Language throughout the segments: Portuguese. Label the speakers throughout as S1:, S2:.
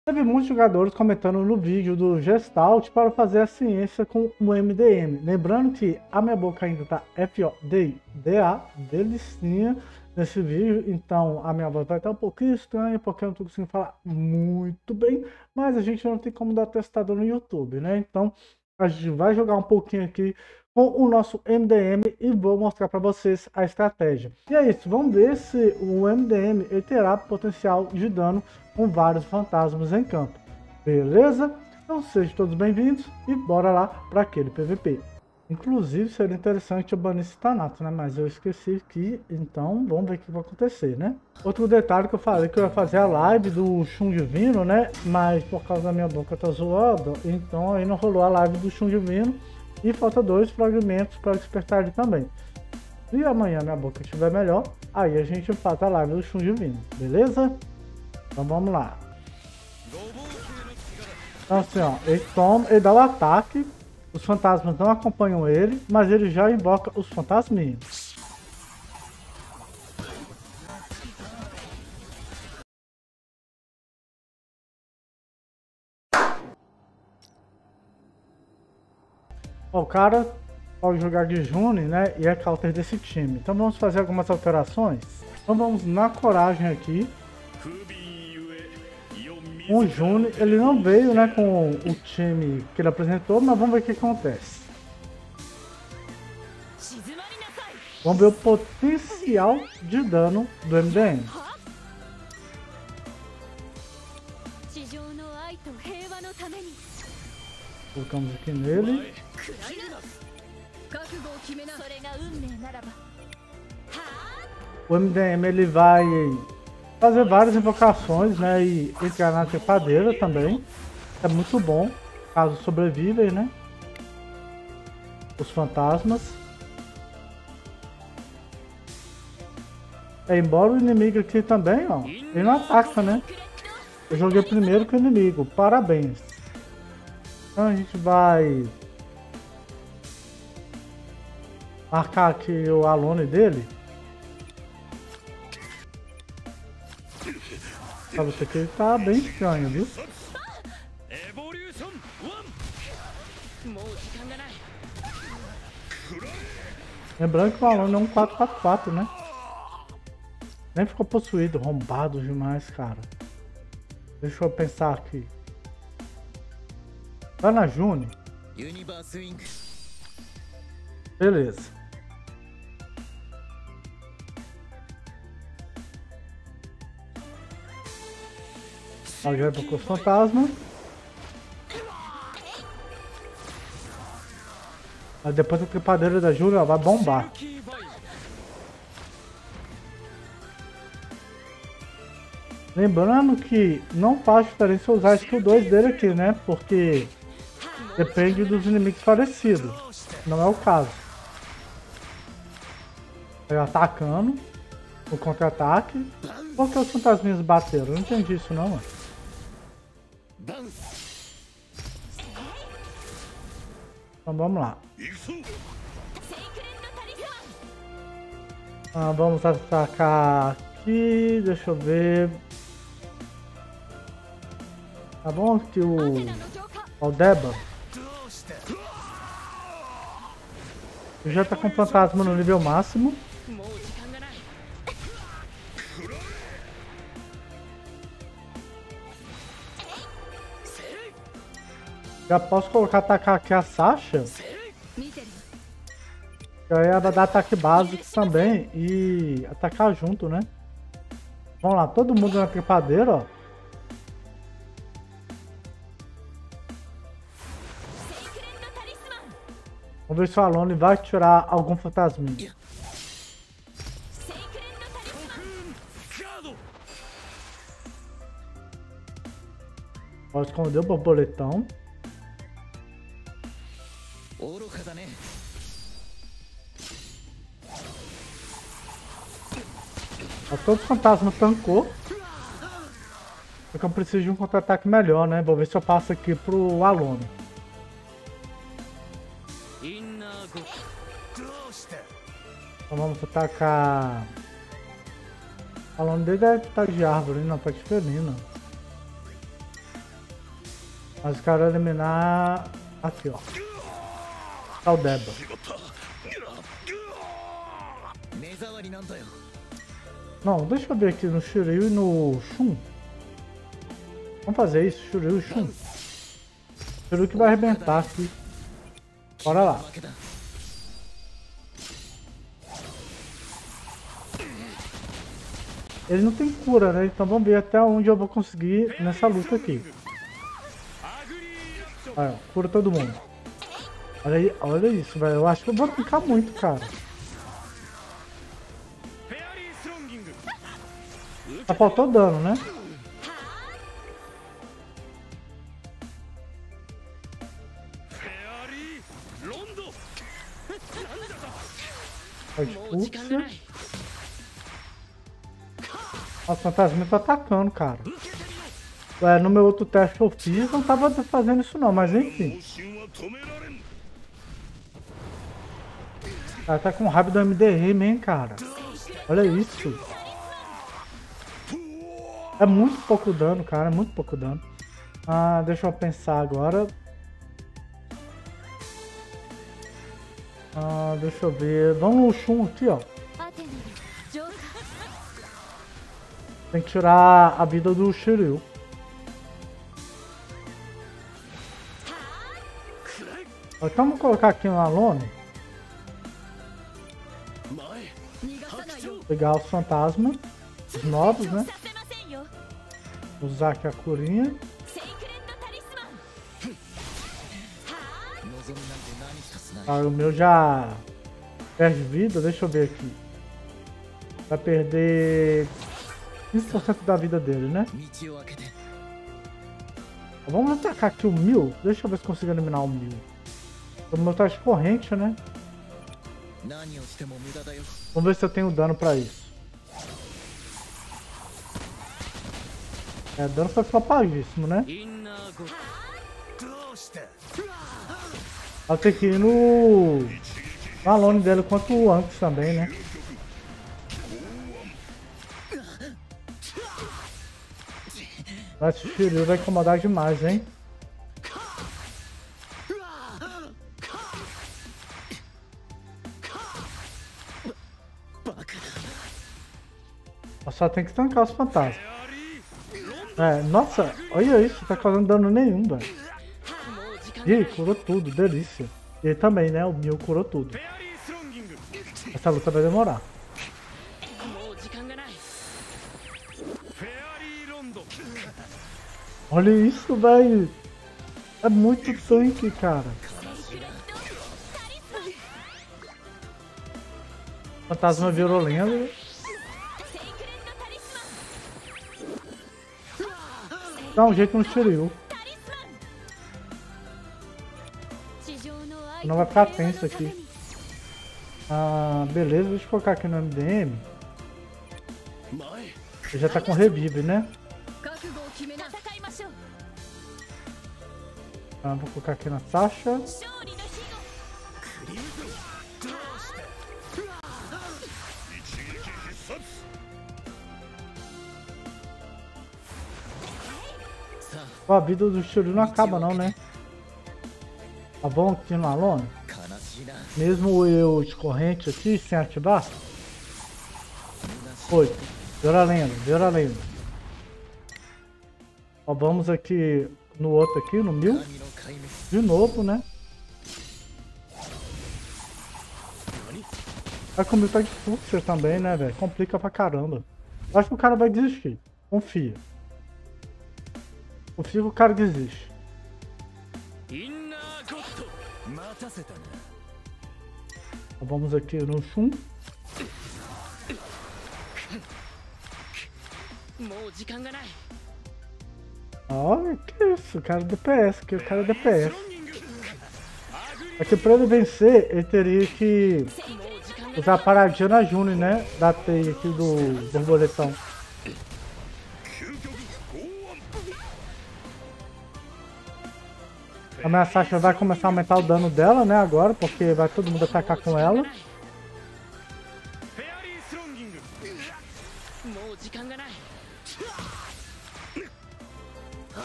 S1: Teve muitos jogadores comentando no vídeo do Gestalt para fazer a ciência com o MDM. Lembrando que a minha boca ainda tá FODA, delicinha, nesse vídeo. Então a minha voz vai estar um pouquinho estranha, porque eu não tô conseguindo falar muito bem. Mas a gente não tem como dar testador no YouTube, né? Então a gente vai jogar um pouquinho aqui com o nosso MDM e vou mostrar para vocês a estratégia. E é isso, vamos ver se o MDM ele terá potencial de dano com vários fantasmas em campo. Beleza? Então sejam todos bem-vindos e bora lá para aquele PVP. Inclusive seria interessante eu banir esse Thanatos, né? Mas eu esqueci que, então vamos ver o que vai acontecer, né? Outro detalhe que eu falei que eu ia fazer a live do Shun Divino, né? Mas por causa da minha boca tá zoada, então aí não rolou a live do Shun Divino. E falta 2 fragmentos para despertar ele também. Se amanhã minha boca estiver melhor, aí a gente faz a live do Shun Divino, beleza? Então vamos lá. Então assim, ó, ele dá o ataque, os fantasmas não acompanham ele, mas ele já invoca os fantasminhos. Ó, o cara pode jogar de June, né, e é counter desse time. Então vamos fazer algumas alterações. Então vamos na coragem aqui. O June, ele não veio, né, com o time que ele apresentou, mas vamos ver o que acontece. Vamos ver o potencial de dano do MDM. Colocamos aqui nele. O MDM ele vai fazer várias invocações, né, e entrar na trepadeira também. É muito bom, caso sobrevivem, né, os fantasmas. Embora o inimigo aqui também, ó, ele não ataca, né. Eu joguei primeiro que o inimigo, parabéns. Então a gente vai marcar aqui o Alone dele. Pra você que ele tá bem estranho, viu? Lembrando que o Alone é um 4-4-4, né? Nem ficou possuído, rombado demais, cara. Deixa eu pensar aqui. Vai na June. Beleza. Agora com os fantasmas. Mas depois a trepadeira da Júlia vai bombar. Lembrando que não faz diferença usar a skill 2 dele aqui, né? Porque depende dos inimigos parecidos. Não é o caso. Ele atacando. O contra-ataque. Por que os fantasminhas bateram? Eu não entendi isso não, mano. Então vamos lá. Vamos atacar aqui. Deixa eu ver. Tá bom que o Aldeba já tá com o fantasma no nível máximo. Já posso colocar atacar aqui a Sasha. Que aí ela vai dar ataque básico também e atacar junto, né? Vamos lá, todo mundo na trepadeira, ó. Vamos ver se o Alone vai tirar algum fantasminha. Pode esconder o borboletão. Todo fantasma tancou. Só que eu preciso de um contra-ataque melhor, né? Vou ver se eu passo aqui pro Alone. Então vamos atacar. O Alone dele deve estar de árvore, não, tá de felina. Mas eu quero eliminar aqui, ó. Tá o Deba. Não, deixa eu ver aqui no Shiryu e no Shun. Vamos fazer isso, Shiryu e Shun. Shiryu que vai arrebentar aqui. Bora lá. Ele não tem cura, né? Então vamos ver até onde eu vou conseguir nessa luta aqui. Olha, cura todo mundo. Olha aí, olha isso, velho. Eu acho que eu vou brincar muito, cara. Só faltou dano, né? Nossa, o fantasma tá atacando, cara. Ué, no meu outro teste que eu fiz, não tava fazendo isso não, mas enfim. Ela tá com raiva do MDM, hein, cara. Olha isso. É muito pouco dano, cara, é muito pouco dano. Ah, deixa eu pensar agora. Ah, deixa eu ver. Vamos no Shun aqui, ó. Tem que tirar a vida do Shiryu. Então vamos colocar aqui no Alone. Pegar os fantasmas. Os novos, né? Usar aqui a curinha. Ah, o meu já perde vida. Deixa eu ver aqui. Vai perder 15% da vida dele, né? Vamos atacar aqui o 1000. Deixa eu ver se consigo eliminar o 1000. O meu tá de corrente, né? Vamos ver se eu tenho dano pra isso. É, dano foi flopadíssimo, né? Vou ter que ir no Alone dele quanto antes também, né? Mas o Shiryu vai incomodar demais, hein? Só tem que tancar os fantasmas. É, nossa, olha isso, não tá causando dano nenhum, velho. Ih, curou tudo, delícia. E ele também, né? O Mil curou tudo. Essa luta vai demorar. Olha isso, velho. É muito tanque, cara. O fantasma virou lenda. Dá um jeito no Shiryu. Não vai ficar tenso aqui. Ah, beleza. Deixa eu colocar aqui no MDM. Ele já tá com revive, né? Ah, vou colocar aqui na Sasha. A vida do Shiryu não acaba não, né? Tá bom aqui no Alone? Mesmo eu de corrente aqui, sem ativar? 8. Vira lenda, vira lenda. Ó, vamos aqui no outro aqui, no 1000. De novo, né? Vai comigo tá de Fuxia também, né, velho? Complica pra caramba. Eu acho que o cara vai desistir. Confia. Confia que o cara desiste. Vamos aqui no Shun. Olha, que isso, cara DPS, que o cara DPS. Aqui pra ele vencer, ele teria que usar a paradinha na Juni, né? Da teia aqui do borboletão. A minha Sasha vai começar a aumentar o dano dela, né, agora, porque vai todo mundo atacar com ela.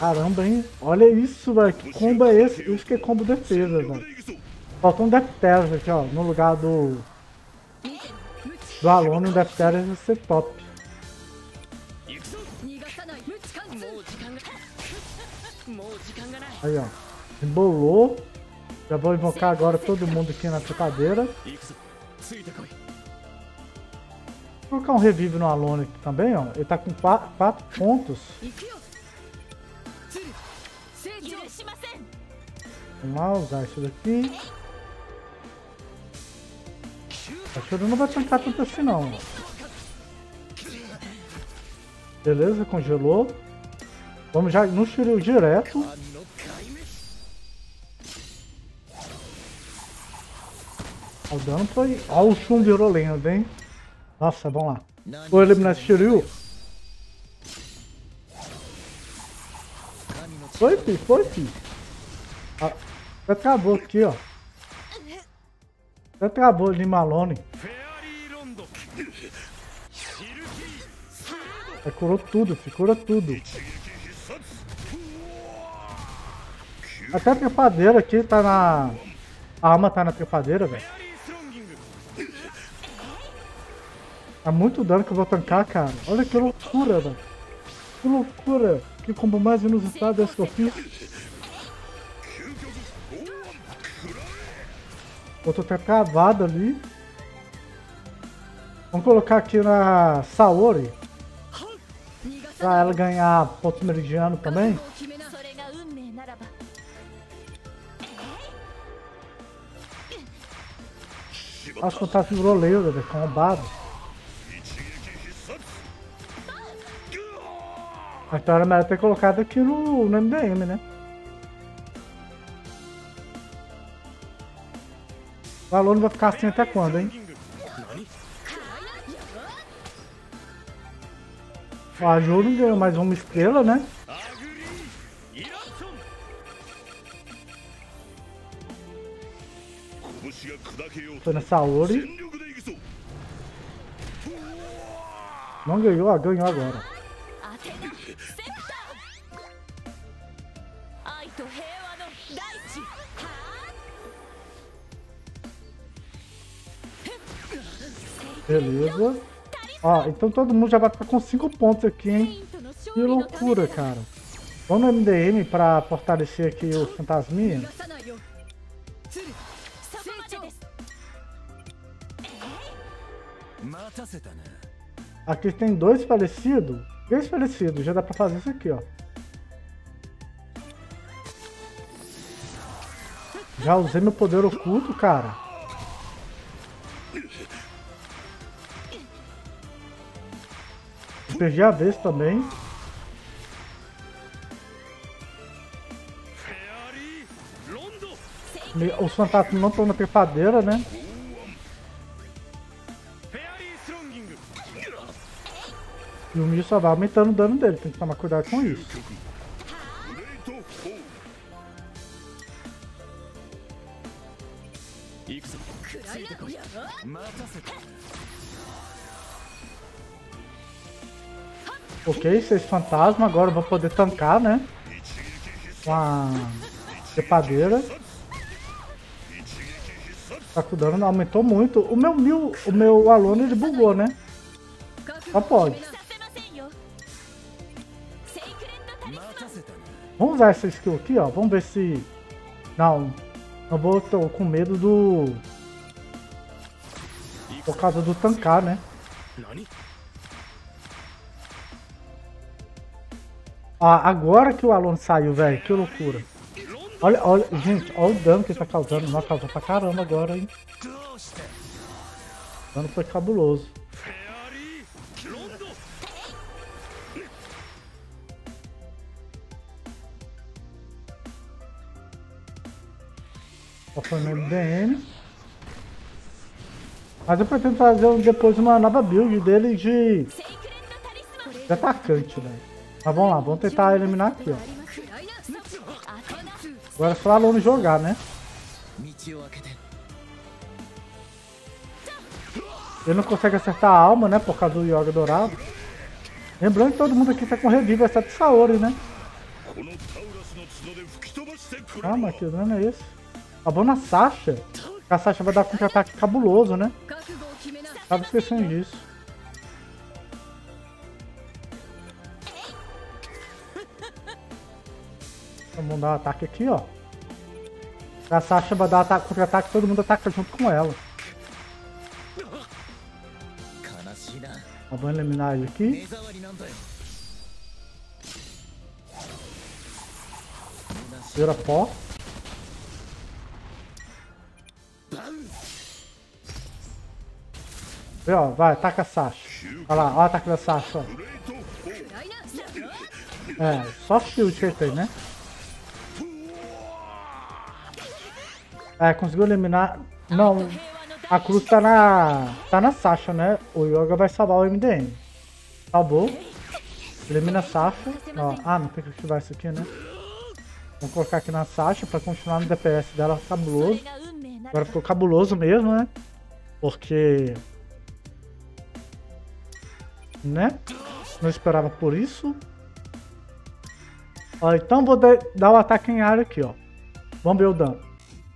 S1: Caramba, hein? Olha isso, velho. Que combo é esse? Isso que é combo defesa, velho. Faltou um Defteros aqui, ó. No lugar do Alone, o Defteros vai ser top. Aí, ó. Embolou. Já vou invocar agora todo mundo aqui na trepadeira. Vou colocar um revive no Alone aqui também, ó. Ele tá com 4 pontos. Vamos lá, usar isso daqui. A Shuri não vai tancar tanto assim não. Beleza, congelou. Vamos já no Shiryu direto. O dano foi... Ó, o Shun virou lenda, hein? Nossa, vamos lá. Vou eliminar esse Shiryu. Foi, fi, foi, fi. Ah, já travou aqui, ó. Já travou ali, Malone. Curou tudo, fi, cura tudo. Até a trepadeira aqui tá na... A alma tá na trepadeira, velho. É muito dano que eu vou tancar, cara. Olha que loucura, velho. Que loucura. Que combo mais inusitado é esse que eu fiz. Outro tá travado ali. Vamos colocar aqui na Saori. Pra ela ganhar ponto meridiano também. Acho que o Tato virou lenda, velho. Combado. Então era melhor ter colocado aqui no MDM, né? O Alone vai ficar assim até quando, hein? A Juro ganhou mais uma estrela, né? Tô na Saori. Não ganhou, ó, ganhou agora. Beleza. Ó, então todo mundo já vai ficar com 5 pontos aqui, hein? Que loucura, cara. Vamos no MDM pra fortalecer aqui o fantasminha. Aqui tem 2 falecidos. 3 falecidos, já dá pra fazer isso aqui, ó. Já usei meu poder oculto, cara. Perdi a vez também. Os fantasmas não estão na trepadeira, né? E o Mii só vai aumentando o dano dele, tem que tomar cuidado com isso. Ok, 6 fantasmas, agora eu vou poder tancar, né? Com a trepadeira. Tá com o dano, aumentou muito. O meu Alone ele bugou, né? Só pode. Vamos usar essa skill aqui, ó. Vamos ver se... Não, eu vou, tô com medo do... Por causa do tancar, né? Ah, agora que o Alone saiu, velho. Que loucura. Olha, olha, gente, olha o dano que ele tá causando. Nossa, causou pra caramba agora, hein? O dano foi cabuloso. Só foi no MDM. Mas eu pretendo fazer depois uma nova build dele de atacante, velho. Mas vamos lá, vamos tentar eliminar aqui, ó. Agora é só o Alone jogar, né? Ele não consegue acertar a alma, né? Por causa do Yoga Dourado. Lembrando que todo mundo aqui tá com revive, exceto Saori, né? Calma, que dano é esse? Acabou na Sasha. A Sasha vai dar contra-ataque cabuloso, né? Tava esquecendo disso. Vamos dar um ataque aqui, ó. A Sasha vai dar contra-ataque, todo mundo ataca junto com ela. Vamos eliminar ele aqui. Vira pó. E, ó, vai, ataca a Sasha. Olha lá, ó o ataque da Sasha, ó. É, só shield que ele tem, né? É, conseguiu eliminar. Não, a cruz tá na Sasha, né? O Yoga vai salvar o MDM. Salvou. Elimina a Sasha. Ó, ah, não tem que ativar isso aqui, né? Vamos colocar aqui na Sasha pra continuar no DPS dela cabuloso. Agora ficou cabuloso mesmo, né? Porque... né? Não esperava por isso. Ó, então vou dar o ataque em área aqui, ó. Vamos ver o dano.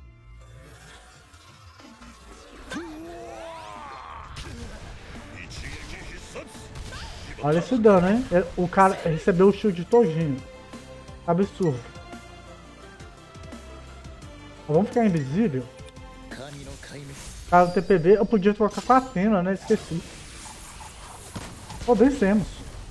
S1: Olha esse dano, hein? O cara recebeu o shield todinho. Absurdo. Vamos ficar invisível. Caso TPB, eu podia trocar com a Athena, né? Esqueci. Oh, vencemos.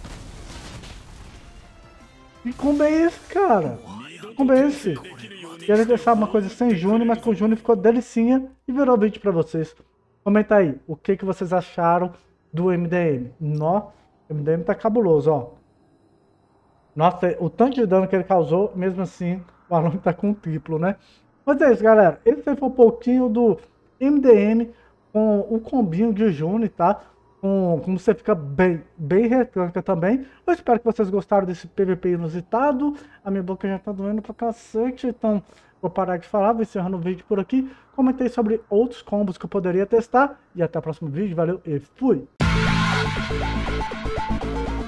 S1: Que combo é esse, cara? Que combo é esse? Queria deixar uma coisa sem Juni, mas com o Juni ficou delicinha e virou vídeo pra vocês. Comenta aí o que vocês acharam do MDM. O MDM tá cabuloso, ó. Nossa, o tanto de dano que ele causou, mesmo assim, o aluno tá com triplo, né? Mas é isso, galera. Esse aí foi um pouquinho do MDM com o combinho de Juni, tá? Como você fica bem retranca também. Eu espero que vocês gostaram desse PVP inusitado. A minha boca já tá doendo pra cacete, então vou parar de falar, vou encerrando o vídeo por aqui. Comentei sobre outros combos que eu poderia testar. E até o próximo vídeo. Valeu e fui!